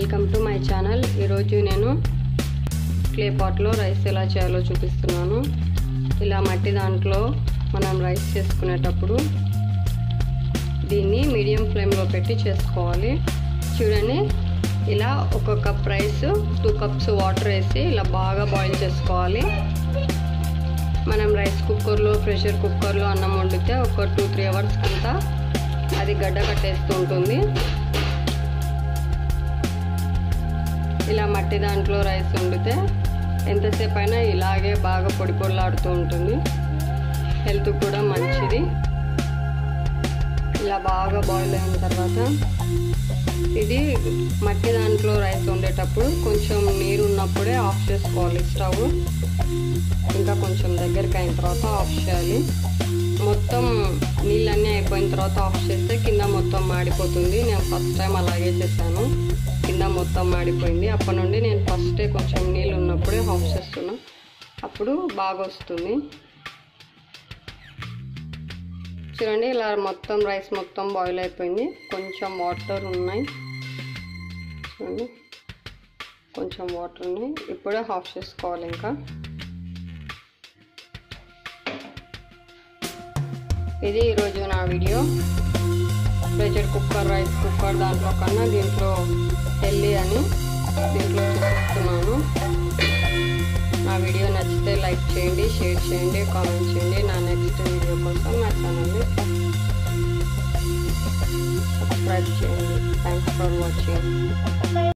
Welcome to my channel. ఈరోజు నేను clay పాట్లో rice ఎలా చేయాలో చూపిస్తున్నాను. ఇలా మట్టి దాంట్లో మనం రైస్ చేసుకునేటప్పుడు దీన్ని మీడియం ఫ్లేమ్లో పెట్టి చేసుకోవాలి. చూడండి, ఇలా ఒక కప్ రైస్ 2 కప్స్ వాటర్ వేసి ఇలా బాగా బాయిల్ చేసుకోవాలి. మనం రైస్ కుక్కర్లో, ప్రెషర్ కుక్కర్లో అన్నం వండితే ఒక 2-3 అవర్స్ అంతా అది గడ్డ కట్టేస్తూ ఉంటుంది. ఇలా మట్టి దాంట్లో రైస్ వండితే ఎంతసేపు అయినా ఇలాగే బాగా పొడి పొడిలాడుతూ ఉంటుంది. హెల్త్ కూడా మంచిది. ఇలా బాగా బాయిల్ అయిన తర్వాత ఇది మట్టి దాంట్లో రైస్ వండేటప్పుడు కొంచెం నీరు ఉన్నప్పుడే ఆఫ్ చేసుకోవాలి స్టవ్. ఇంకా కొంచెం దగ్గరికి అయిన తర్వాత ఆఫ్ చేయాలి. మొత్తం నీళ్ళన్నీ అయిపోయిన తర్వాత ఆఫ్ చేస్తే కింద మొత్తం మాడిపోతుంది. నేను ఫస్ట్ టైం అలాగే చేశాను, కింద మొత్తం మాడిపోయింది. అప్పటి నుండి నేను ఫస్టే కొంచెం నీళ్ళు ఉన్నప్పుడే ఆఫ్ చేస్తున్నా, అప్పుడు బాగా వస్తుంది. చూడండి, ఇలా మొత్తం రైస్ మొత్తం బాయిల్ అయిపోయింది. కొంచెం వాటర్ ఉన్నాయి, చూడండి కొంచెం వాటర్ ఉన్నాయి. ఇప్పుడే ఆఫ్ చేసుకోవాలి. ఇంకా ఇది ఈరోజు నా video. Pressure cooker, rice cooker దాంట్లో కన్నా దీంట్లో హెల్దీ అని దీంట్లో చూపిస్తున్నాను. నా వీడియో నచ్చితే లైక్ చేయండి, షేర్ చేయండి, కామెంట్ చేయండి. నా నెక్స్ట్ వీడియో కోసం నా ఛానల్ని సబ్స్క్రైబ్ చేయండి. Thanks for watching.